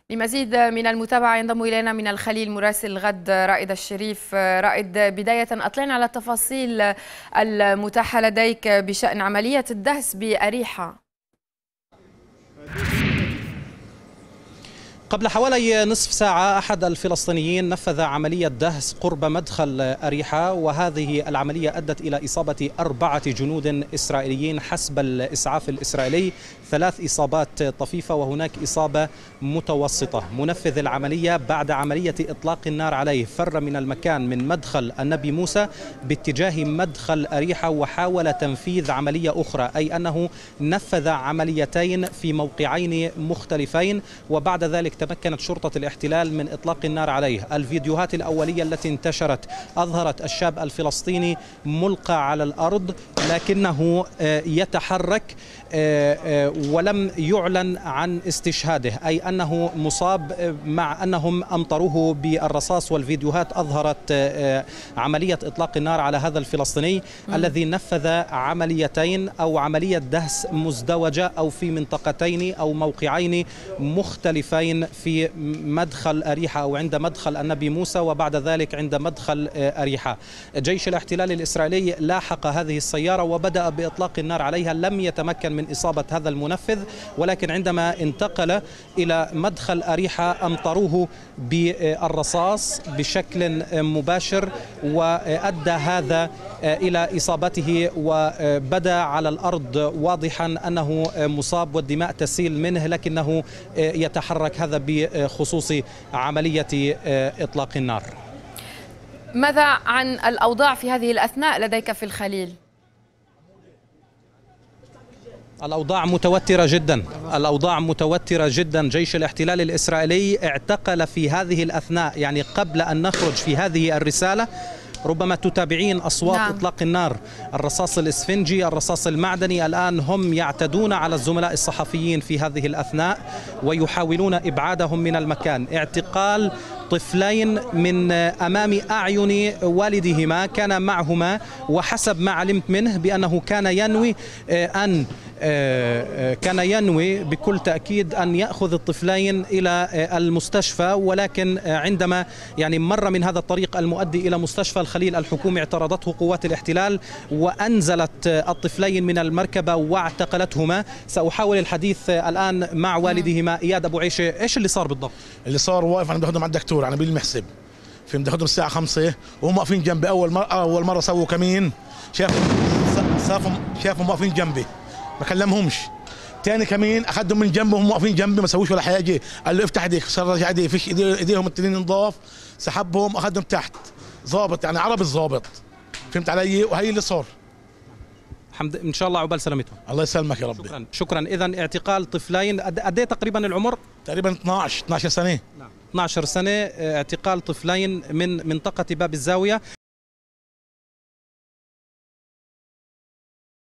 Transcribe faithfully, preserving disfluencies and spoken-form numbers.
لمزيد من المتابعة ينضم إلينا من الخليل مراسل غد رائد الشريف. رائد، بداية أطلعنا على التفاصيل المتاحة لديك بشأن عملية الدهس بأريحة. قبل حوالي نصف ساعة أحد الفلسطينيين نفذ عملية دهس قرب مدخل أريحة، وهذه العملية أدت إلى إصابة أربعة جنود إسرائيليين حسب الإسعاف الإسرائيلي، ثلاث إصابات طفيفة وهناك إصابة متوسطة. منفذ العملية بعد عملية إطلاق النار عليه فر من المكان من مدخل النبي موسى باتجاه مدخل أريحة وحاول تنفيذ عملية أخرى، أي أنه نفذ عمليتين في موقعين مختلفين، وبعد ذلك تمكنت شرطة الاحتلال من إطلاق النار عليه. الفيديوهات الأولية التي انتشرت أظهرت الشاب الفلسطيني ملقى على الأرض لكنه يتحرك ولم يعلن عن استشهاده، أي أنه مصاب، مع أنهم أمطروه بالرصاص. والفيديوهات أظهرت عملية إطلاق النار على هذا الفلسطيني م. الذي نفذ عمليتين أو عملية دهس مزدوجة أو في منطقتين أو موقعين مختلفين في مدخل أريحة أو عند مدخل النبي موسى، وبعد ذلك عند مدخل أريحة. جيش الاحتلال الإسرائيلي لاحق هذه السيارة وبدأ بإطلاق النار عليها، لم يتمكن من إصابة هذا المنفذ، ولكن عندما انتقل إلى مدخل أريحة أمطروه بالرصاص بشكل مباشر، وأدى هذا إلى إصابته، وبدا على الأرض واضحا أنه مصاب والدماء تسيل منه، لكنه يتحرك، هذا بخصوص عملية إطلاق النار. ماذا عن الأوضاع في هذه الأثناء لديك في الخليل؟ الأوضاع متوترة جدا، الأوضاع متوترة جدا. جيش الاحتلال الإسرائيلي اعتقل في هذه الأثناء، يعني قبل أن نخرج في هذه الرسالة ربما تتابعين أصوات نعم. إطلاق النار، الرصاص الإسفنجي، الرصاص المعدني. الآن هم يعتدون على الزملاء الصحفيين في هذه الأثناء ويحاولون إبعادهم من المكان. اعتقال طفلين من أمام أعين والدهما، كان معهما، وحسب ما علمت منه بأنه كان ينوي أن كان ينوي بكل تأكيد أن يأخذ الطفلين إلى المستشفى، ولكن عندما يعني مر من هذا الطريق المؤدي إلى مستشفى الخليل الحكومي اعترضته قوات الاحتلال وأنزلت الطفلين من المركبة واعتقلتهما. سأحاول الحديث الآن مع والدهما إياد أبو عيشة. إيش اللي صار بالضبط؟ اللي صار واقف أنا بدي أخذهم على الدكتور على نبيل المحسب، في بدي أخذهم الساعة خمسة وهم واقفين جنبي. أول مرة أول مرة سووا كمين، شافوا شافهم شافهم واقفين جنبي ما كلمهمش. تاني كمين اخذهم من جنبه وهم واقفين جنبي ما سووش ولا حاجه. قال له افتح ايديك، رجع ايديه، فيش ايديهم التنين نضاف، سحبهم اخذهم تحت. ضابط يعني عربي الضابط، فهمت علي؟ وهي اللي صار. الحمد ان شاء الله عقبال سلامتهم. الله يسلمك يا ربي. شكرا شكرا. اذا اعتقال طفلين، قد ايه تقريبا العمر؟ تقريبا اثنعش اثنعش سنه. نعم اثنعش سنه، اعتقال طفلين من منطقه باب الزاويه.